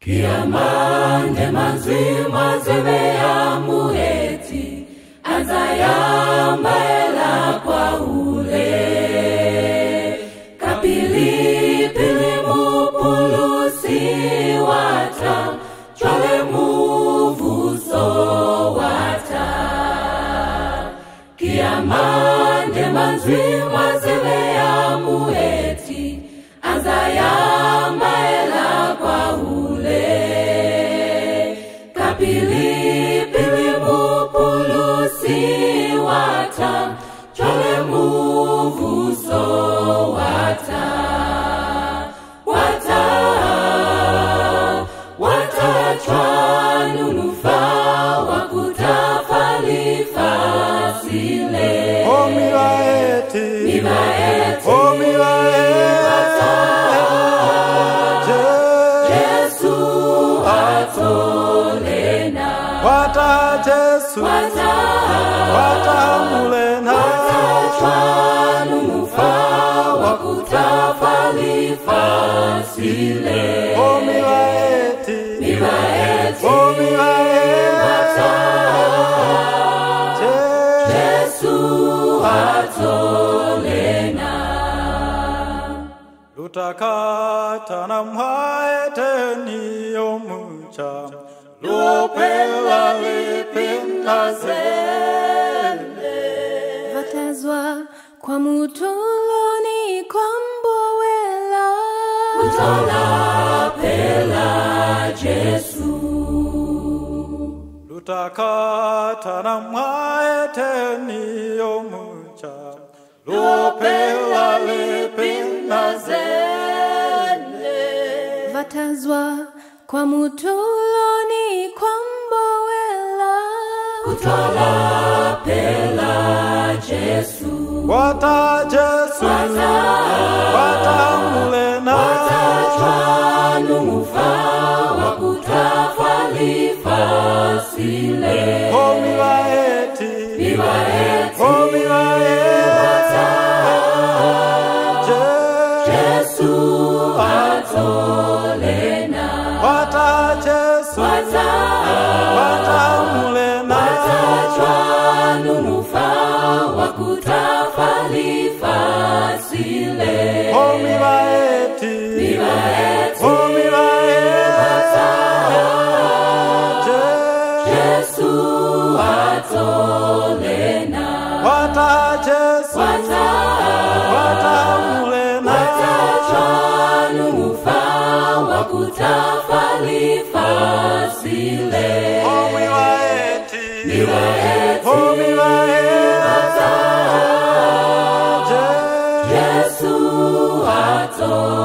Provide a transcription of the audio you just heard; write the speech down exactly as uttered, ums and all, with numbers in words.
Kiamande mazima zevea muheti azayamba ela kwa ule kapili pili mupulusi wata chole muvuso wata Kiamande mazima zevea muheti azayamba ela kwa ule kapili pili mupulusi wata chole muvuso wata wata wata chwanunufa wakutafalifa sile O milaeti milaeti O milaeti Jesu atolena Wata Jesu wata Wata mulena wata chwanunufa wakutafalifa sile O milaeti milaeti O milaeti Jesu atolena Lutakata na mhaeteni omucha Lopela lipinda zele Vatazwa kwa mutuloni kwa mbowela Utola pela Jesu Lutakata na mhaeteni omucha Lopela lipinda zele Vatazwa kwa mutuloni kwa mbowela Utola pela Jesu Wata Jesu Wata mulena Wata chwanunufa wakutafalifa sile O milaeti milaeti O milaeti Jesu atolena Wata Jesu wata Wata mulena wata chwanunufa wakutafalifa sile O milaeti milaeti O milaeti Jesu atolena Wata Jesu wata Wata mulena wata chwanunufa wakutafalifa sile O milaeti milaeti O milaeti Jesu atolena